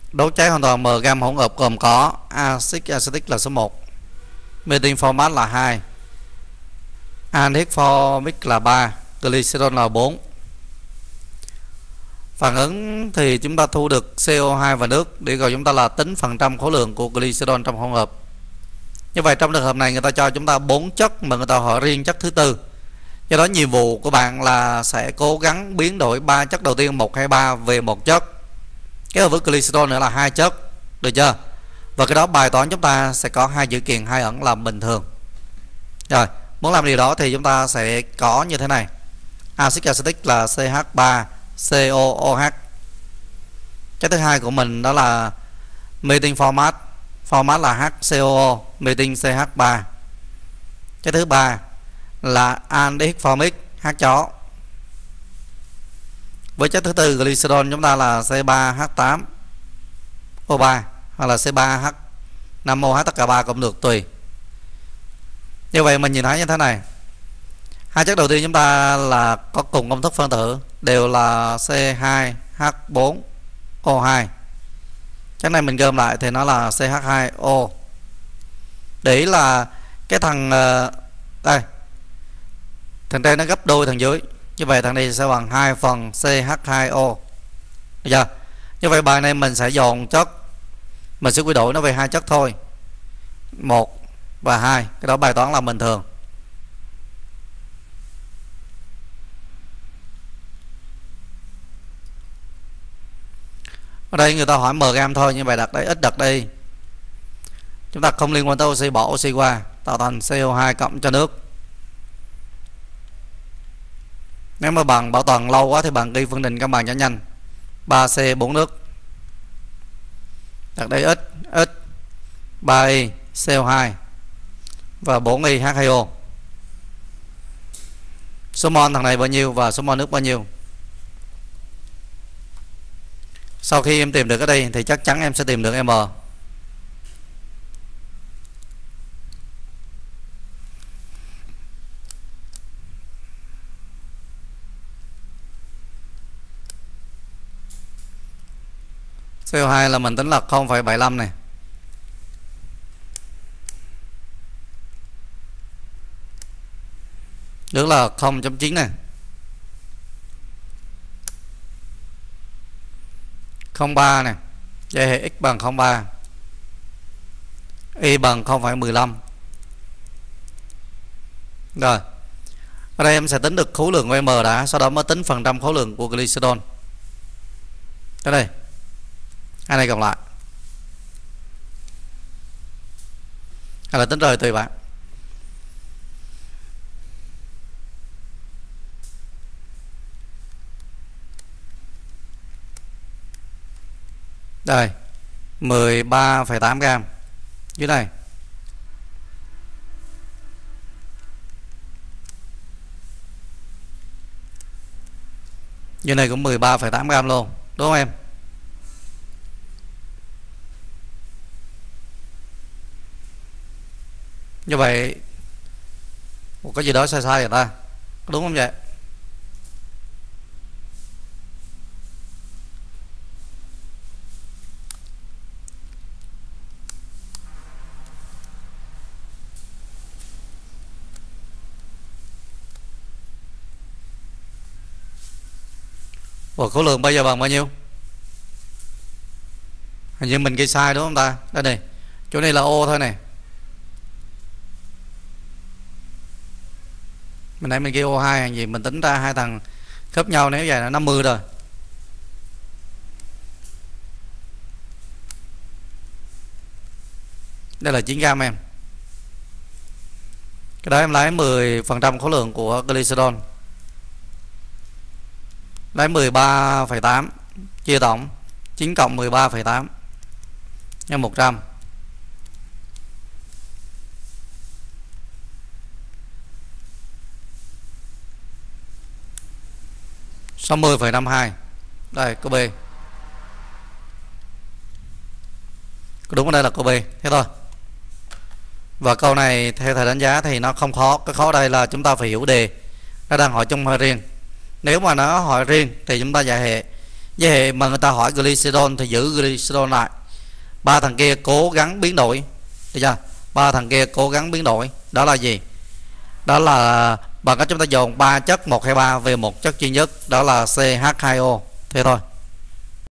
Đốt cháy hoàn toàn M gam hỗn hợp gồm có axit acetic là số 1, methyl format là 2, anhydride formic là 3, glycerol là 4. Phản ứng thì chúng ta thu được CO2 và nước, để rồi chúng ta là tính phần trăm khối lượng của glycerol trong hỗn hợp. Như vậy trong trường hợp này người ta cho chúng ta 4 chất mà người ta hỏi riêng chất thứ tư. Do đó nhiệm vụ của bạn là sẽ cố gắng biến đổi 3 chất đầu tiên 1, 2, 3 về một chất. Cái hợp với glycerol nữa là 2 chất, được chưa? Và cái đó bài toán chúng ta sẽ có 2 dữ kiện 2 ẩn làm bình thường. Rồi, muốn làm điều đó thì chúng ta sẽ có như thế này. Axit acetic là CH3COOH. Cái thứ hai của mình đó là methyl format, format là HCOO, methyl CH3. Cái thứ ba là anhydride formic, H chó. Với chất thứ tư glycerol chúng ta là C3H8O3 hoặc là C3H5OH, tất cả 3 cũng được tùy. Như vậy mình nhìn thấy như thế này. Hai chất đầu tiên chúng ta là có cùng công thức phân tử, đều là C2H4O2. Chất này mình gom lại thì nó là CH2O. Để ý là cái thằng đây, thằng trên nó gấp đôi thằng dưới. Như vậy thằng này sẽ bằng 2 phần CH2O. Được chưa? Như vậy bài này mình sẽ dồn chất, mình sẽ quy đổi nó về 2 chất thôi, 1 và 2. Cái đó bài toán là bình thường. Ở đây người ta hỏi m gam thôi, như vậy đặt đây, ít đặt đây. Chúng ta không liên quan tới oxy, bỏ oxy qua, tạo thành CO2 cộng cho nước. Nếu mà bằng bảo toàn lâu quá thì bạn ghi phương trình cân bằng cho nhanh. 3C 4 nước. Đặt đây ít 3Y CO2 và 4Y H2O. Số mol thằng này bao nhiêu và số mol nước bao nhiêu? Sau khi em tìm được cái đây thì chắc chắn em sẽ tìm được M. CO2 là mình tính là 0,75 này. Nước là 0.9 này. 0,3 này. Vậy hệ x bằng 0,3. Y bằng 0,15. Rồi. Ở đây em sẽ tính được khối lượng của M đã, sau đó mới tính phần trăm khối lượng của glycerol. Tới đây. Hai này cộng lại. Hay là tính rồi tùy bạn. Đây 13,8 gram dưới này. Dưới này cũng 13,8 gram luôn, đúng không em? Như vậy một cái gì đó sai sai rồi ta, có đúng không vậy? Và khối lượng bây giờ bằng bao nhiêu? Hình như mình ghi sai đúng không ta? Đây này, chỗ này là ô thôi này. Mình nãy mình ghi O2 hàng gì, mình tính ra hai thằng khớp nhau nếu vậy là 50 rồi. Đây là 9 gram em. Cái đó em lấy 10% khối lượng của glycerol. Lấy 13,8 chia tổng 9 cộng 13,8 nhân 100. Số 10,52. Đây câu B. Đúng ở đây là câu B. Thế thôi. Và câu này theo thầy đánh giá thì nó không khó. Cái khó đây là chúng ta phải hiểu đề nó đang hỏi chung hay riêng. Nếu mà nó hỏi riêng thì chúng ta giải hệ. Vậy mà người ta hỏi glycerol thì giữ glycerol lại. Ba thằng kia cố gắng biến đổi, được chưa? Ba thằng kia cố gắng biến đổi, đó là gì? Đó là bằng cách chúng ta dồn 3 chất 1, 2, 3 về một chất duy nhất, đó là CH2O. Thế thôi.